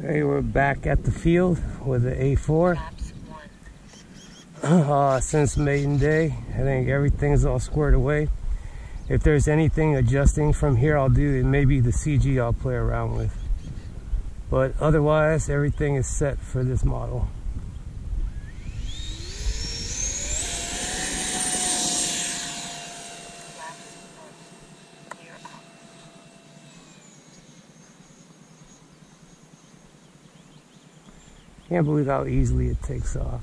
Hey, we're back at the field with the A4. Since maiden day, I think everything's all squared away. If there's anything adjusting from here, I'll do it. Maybe the CG I'll play around with. But otherwise, everything is set for this model. Can't believe how easily it takes off.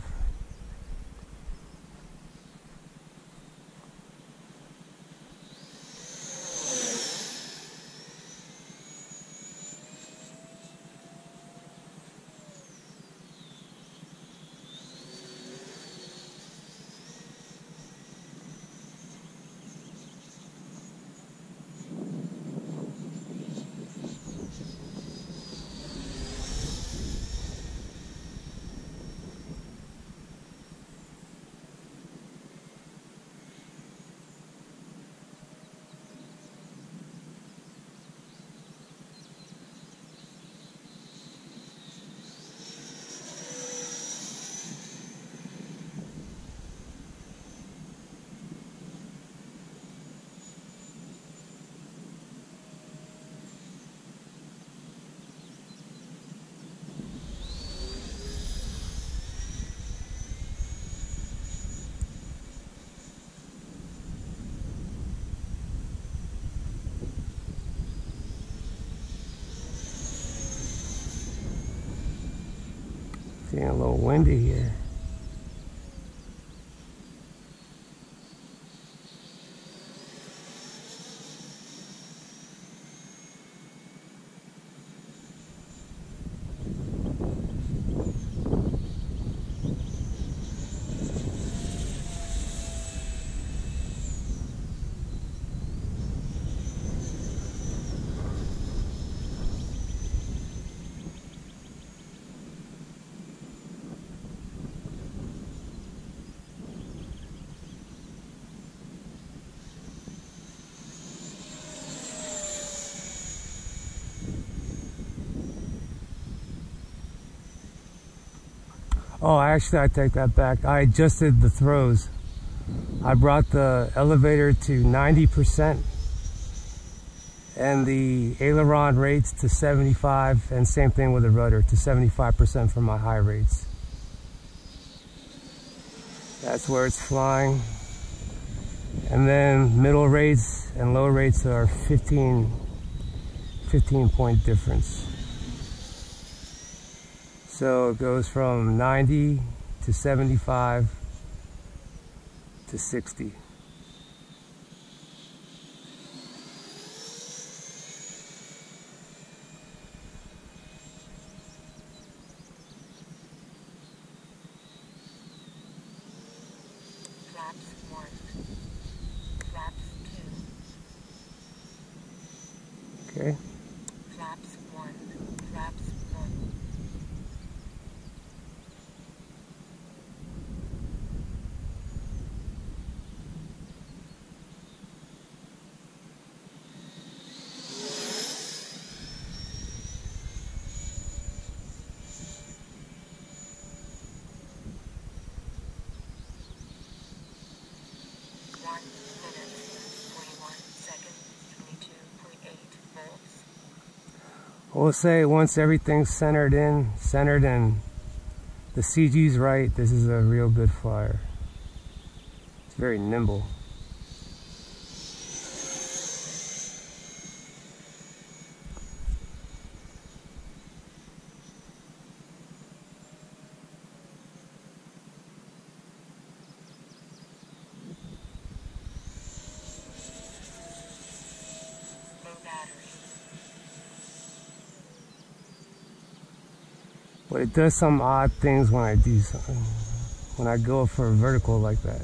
Getting a little windy here. Oh, actually, I take that back. I adjusted the throws. I brought the elevator to 90% and the aileron rates to 75, and same thing with the rudder to 75% for my high rates. That's where it's flying. And then middle rates and low rates are 15 point difference. So it goes from 90 to 75 to 60. Flaps 1, flaps 2. Okay. Flaps 1, flaps 1. We'll say once everything's centered and the CG's right, this is a real good flyer. It's very nimble. But it does some odd things when I do something, when I go for a vertical like that.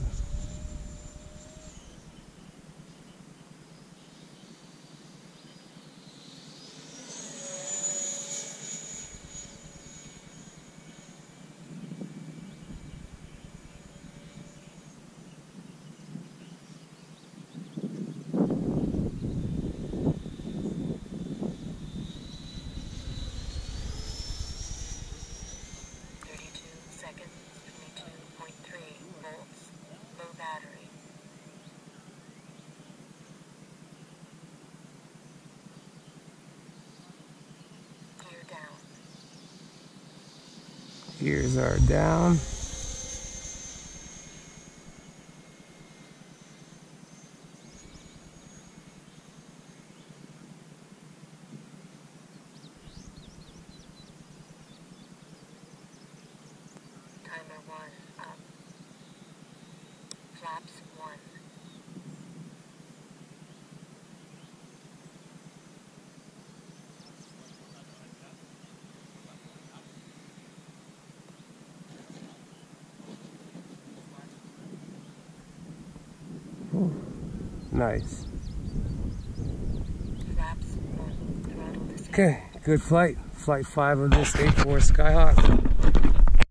Gears are down. Timer 1 up. Flaps 1. Nice. Flaps 1. Throttle to 0. Okay, good flight. Flight 5 of this A4 Skyhawk.